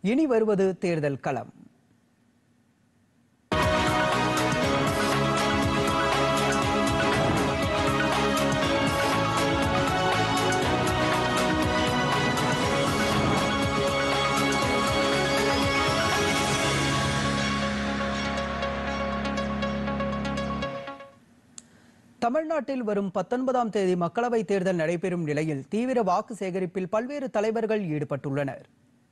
இனி வருவது தேர்தல் களம். தமிழ்நாட்டில் வரும் 19ஆம் தேதி மக்களவைத் தேர்தல் நடைபெறும் நிலையில் தீவிர வாக்கு சேகரிப்பில் பல்வேறு தலைவர்கள் ஈடுபட்டுள்ளனர்.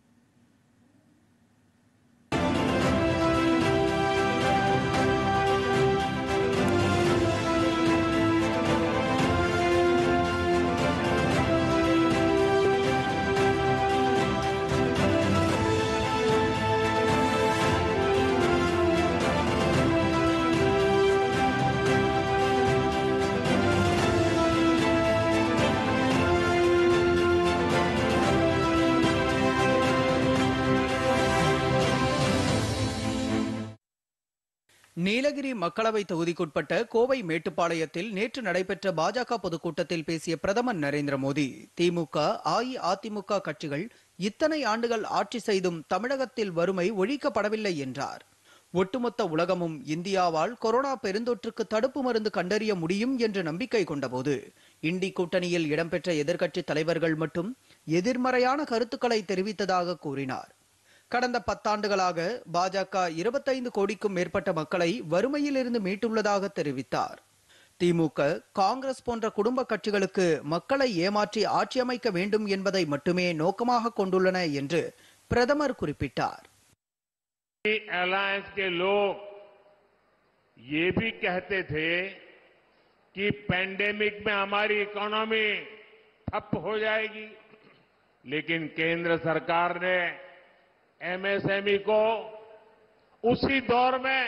நீலகிரி மக்களவை தொகுதிக்குட்பட்ட கோவை மேட்டுப்பாளையத்தில் நேற்று நடைபெற்ற பாஜக பொதுக்கூட்டத்தில் பேசிய பிரதமர் நரேந்திர மோடி, திமுக, அஇஅதிமுக கட்சிகள் இத்தனை ஆண்டுகள் ஆட்சி செய்தும் தமிழகத்தில் வறுமை ஒழிக்கப்படவில்லை என்றார். ஒட்டுமொத்த உலகமும் இந்தியாவால் கொரோனா பெருந்தொற்றுக்கு தடுப்பு மருந்து கண்டறிய முடியும் என்று நம்பிக்கை கொண்டபோது இண்டி கூட்டணியில் இடம்பெற்ற எதிர்க்கட்சி தலைவர்கள் மட்டும் எதிர்மறையான கருத்துக்களை தெரிவித்ததாக கூறினார். கடந்த 10 ஆண்டுகளாக பாஜக 25 கோடிக்கும் மேற்பட்ட மக்களை வறுமையிலிருந்து மீட்டுள்ளதாக தெரிவித்தார். திமுக, காங்கிரஸ் போன்ற குடும்ப கட்சிகளுக்கு மக்களை ஏமாற்றி ஆட்சி அமைக்க வேண்டும் என்பதை மட்டுமே நோக்கமாக கொண்டுள்ளன என்று பிரதமர் குறிப்பிட்டார். अलायंस के लोग ये भी कहते थे कि पैंडेमिक में हमारी इकोनॉमी ठप हो जाएगी, लेकिन केंद्र सरकार ने एमएसएमई को उसी दौर में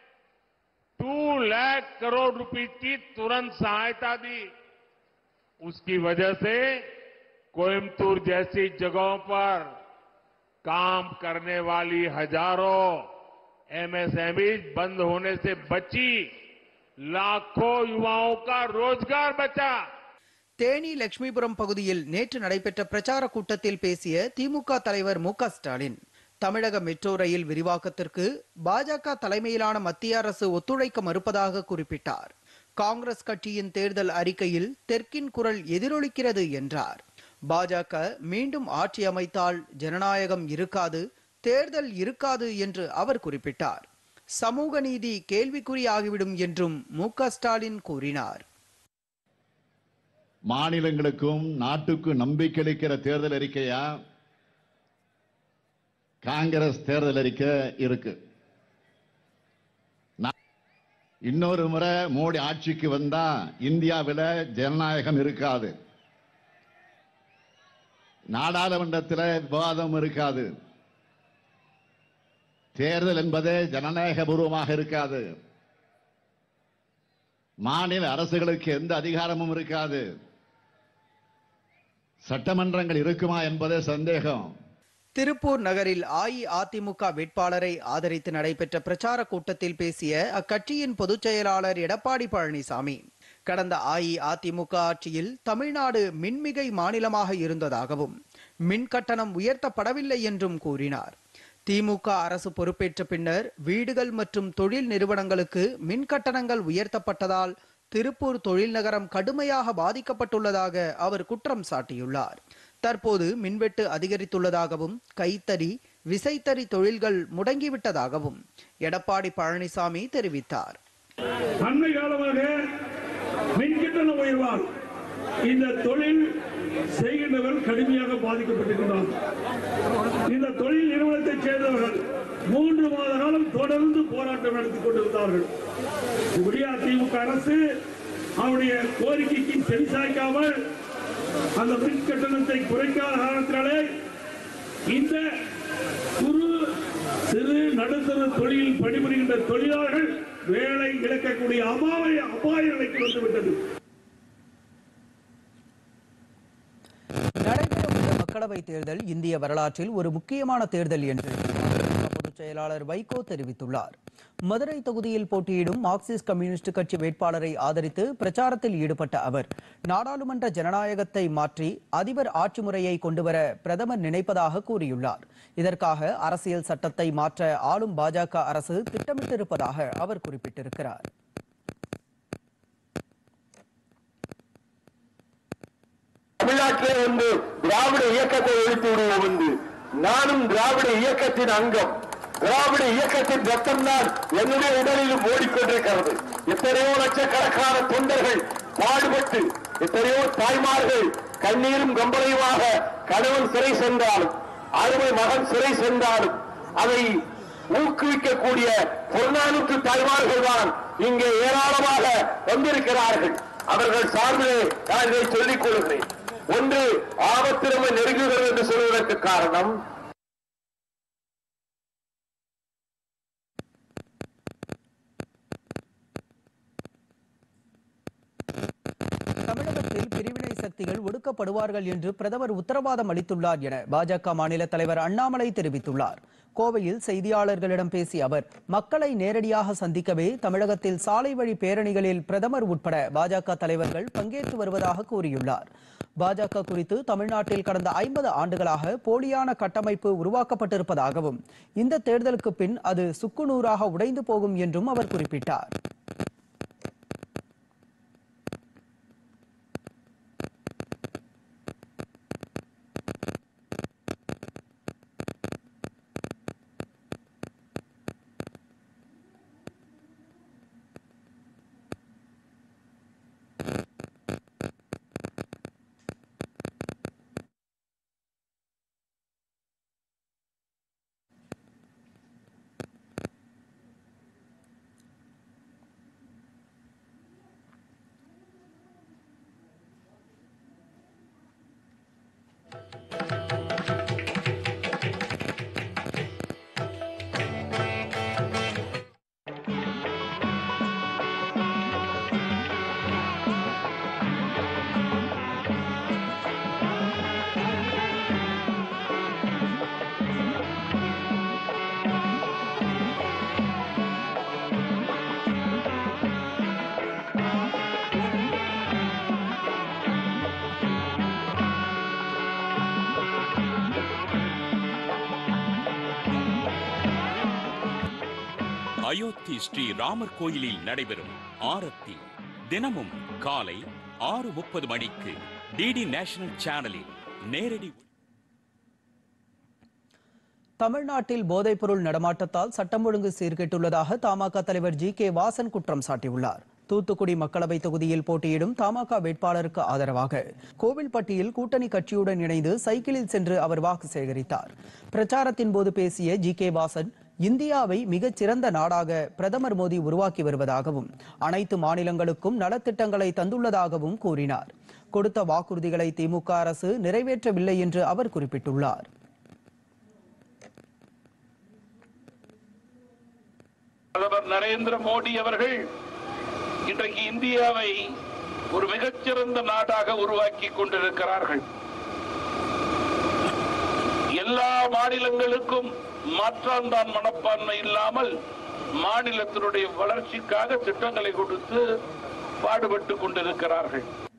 2 लाख करोड़ रुपए की तुरंत सहायता दी. उसकी वजह से कोयम्बटूर जैसी जगहों पर काम करने वाली हजारों एमएसएमई बंद होने से बची, लाखों युवाओं का रोजगार बचा. தேனி லட்சுமிபுரம் பகுதியில் நேற்று நடைபெற்ற பிரச்சார கூட்டத்தில் பேசிய திமுக தலைவர் மு க ஸ்டாலின், தமிழக மெட்ரோ ரயில் விரிவாக்கத்திற்கு பாஜக தலைமையிலான மத்திய அரசு ஒத்துழைக்க மறுப்பதாக குறிப்பிட்டார். காங்கிரஸ் கட்சியின் தேர்தல் அறிக்கையில் தெற்கின் குரல் எதிரொலிக்கிறது என்றார். பாஜக மீண்டும் ஆட்சி அமைத்தால் ஜனநாயகம் இருக்காது, தேர்தல் இருக்காது என்று அவர் குறிப்பிட்டார். சமூக நீதி கேள்விக்குறியாகிவிடும் என்றும் மு க ஸ்டாலின் கூறினார். மாநிலங்களுக்கும் நாட்டுக்கும் நம்பிக்கை அளிக்கிற தேர்தல் அறிக்கையா காங்கிரஸ் தேர்தல் அறிக்கை இருக்கு. இன்னொரு முறை மோடி ஆட்சிக்கு வந்தா இந்தியாவில் ஜனநாயகம் இருக்காது, நாடாளுமன்றத்தில் விவாதம் இருக்காது, தேர்தல் என்பதே ஜனநாயக பூர்வமாக இருக்காது, மாநில அரசுகளுக்கு எந்த அதிகாரமும் இருக்காது, சட்டமன்றங்கள் இருக்குமா என்பதே சந்தேகம். திருப்பூர் நகரில் அஇஅதிமுக வேட்பாளரை ஆதரித்து நடைபெற்ற பிரச்சார கூட்டத்தில் பேசிய அக்கட்சியின் பொதுச் செயலாளர் எடப்பாடி பழனிசாமி, கடந்த அஇஅதிமுக ஆட்சியில் தமிழ்நாடு மின்மிகை மாநிலமாக இருந்ததாகவும் மின் கட்டணம் உயர்த்தப்படவில்லை என்றும் கூறினார். திமுக அரசு பொறுப்பேற்ற பின்னர் வீடுகள் மற்றும் தொழில் நிறுவனங்களுக்கு மின் கட்டணங்கள் உயர்த்தப்பட்டதால் திருப்பூர் தொழில் நகரம் கடுமையாக பாதிக்கப்பட்டுள்ளதாக அவர் குற்றம் சாட்டியுள்ளார். தற்போது மின்வெட்டு அதிகரித்துள்ளதாகவும் கைத்தறி, விசைத்தறி தொழில்கள் முடங்கிவிட்டதாகவும் எடப்பாடி பழனிசாமி தெரிவித்தார். அண்மை காலமாக மின்கட்டண உயர்வால் இந்த தொழில் செய்கின்றவர்கள் கடுமையாக பாதிக்கப்பட்டிருக்கிறார். இந்த தொழில் நிறுவனத்தைச் சேர்ந்தவர்கள் 3 மாத காலம் தொடர்ந்து போராட்டம் நடத்திக் கொண்டிருந்தார்கள். திமுக அரசு அவருடைய கோரிக்கைக்கு செவிசாய்க்காமல் அந்த மின் கட்டணத்தை குறைக்காத காரணத்தினாலே இந்த குறு சிறு நடுத்தர தொழிலில் பணிபுரிகின்ற தொழிலாளர்கள் வேலை இழக்கக்கூடிய அபாய நிலைக்கு வந்துவிட்டது. நடைபெறவுள்ள மக்களவைத் தேர்தல் இந்திய வரலாற்றில் ஒரு முக்கியமான தேர்தல் என்று பொதுச் செயலாளர் வைகோ தெரிவித்துள்ளார். மதுரை தொகுதியில் போட்டியிடும் மார்க்சிஸ்ட் கம்யூனிஸ்ட் கட்சி வேட்பாளரை ஆதரித்து பிரச்சாரத்தில் ஈடுபட்ட அவர் நாடாளுமன்ற ஜனநாயகத்தை மாற்றி அதிபர் ஆட்சி முறையை கொண்டுவர பிரதமர் நினைப்பதாக கூறியுள்ளார். இதற்காக அரசியல் சட்டத்தை மாற்ற ஆளும் பாஜக அரசு திட்டமிட்டிருப்பதாக அவர் குறிப்பிட்டிருக்கிறார். தமிழ்நாட்டிலே வந்து திராவிட இயக்கத்தை ஒழித்து விடுவோம் என்று நானும் திராவிட இயக்கத்தின் அங்கம். திராவிட இயக்கத்தின் ரத்தம்தான் என்னுடைய உடலிலும் ஓடிக்கொண்டிருக்கிறது. எத்தனையோ லட்சக்கணக்கான தொண்டர்கள் பாடுபட்டு, எத்தனையோ தாய்மார்கள் கண்ணீரும் கம்பளையுமாக கணவன் சிறை சென்றாலும், அருமை மகன் சிறை சென்றாலும் அதை ஊக்குவிக்கக்கூடிய 400 தாய்மார்கள் தான் இங்கே ஏராளமாக வந்திருக்கிறார்கள். அவர்கள் சார்பிலே நான் இதை சொல்லிக் கொள்கிறேன். ஒன்று, ஆபத்து நம்மை நெருங்குகிறது என்று சொல்வதற்கு காரணம் தமிழகத்தில் பிரிவினை சக்திகள் ஒடுக்கப்படுவார்கள் என்று பிரதமர் உத்தரவாதம் அளித்துள்ளார் என பாஜக மாநில தலைவர் அண்ணாமலை தெரிவித்துள்ளார். கோவையில் செய்தியாளர்களிடம் பேசிய அவர், மக்களை நேரடியாக சந்திக்கவே தமிழகத்தில் சாலை வழி பேரணிகளில் பிரதமர் உட்பட பாஜக தலைவர்கள் பங்கேற்று வருவதாக கூறியுள்ளார். பாஜக குறித்து தமிழ்நாட்டில் கடந்த 50 ஆண்டுகளாக போலியான கட்டமைப்பு உருவாக்கப்பட்டிருப்பதாகவும் இந்த தேர்தலுக்கு பின் அது சுக்குநூறாக உடைந்து போகும் என்றும் அவர் குறிப்பிட்டார். அயோத்தி ஸ்ரீ ராமர் கோயிலில் நடைபெறும் ஆரத்தி தினமும் காலை 6:30 மணிக்கு டிடி நேஷனல் சேனலில் நேரடி. தமிழ்நாட்டில் போதைப்பொருள் நடமாட்டத்தால் சட்டம் ஒழுங்கு சீர்கெட்டுள்ளதாக தமாக தலைவர் ஜி.கே. வாசன் குற்றம் சாட்டியுள்ளார். தூத்துக்குடி மக்களவை தொகுதியில் போட்டியிடும் தமாக வேட்பாளருக்கு ஆதரவாக கோவில்பட்டியில் கூட்டணி கட்சியுடன் இணைந்து சைக்கிளில் சென்று அவர் வாக்கு சேகரித்தார். பிரச்சாரத்தின் போது பேசிய ஜி.கே. வாசன், இந்தியாவை மிகச்சிறந்த நாடாக பிரதமர் மோடி உருவாக்கி வருவதாகவும் அனைத்து மாநிலங்களுக்கும் நலத்திட்டங்களை தந்துள்ளதாகவும் கூறினார். கொடுத்த வாக்குறுதிகளை திமுக அரசு நிறைவேற்றவில்லை என்று அவர் குறிப்பிட்டுள்ளார். பிரதமர் நரேந்திர மோடி அவர்கள் இன்றைக்கு இந்தியாவை ஒரு மிகச்சிறந்த நாடாக உருவாக்கி கொண்டிருக்கிறார்கள். எல்லா மாநிலங்களுக்கும் மாற்றாந்தான் மனப்பான்மை இல்லாமல் மாநிலத்தினுடைய வளர்ச்சிக்காக திட்டங்களை கொடுத்து பாடுபட்டு கொண்டிருக்கிறார்கள்.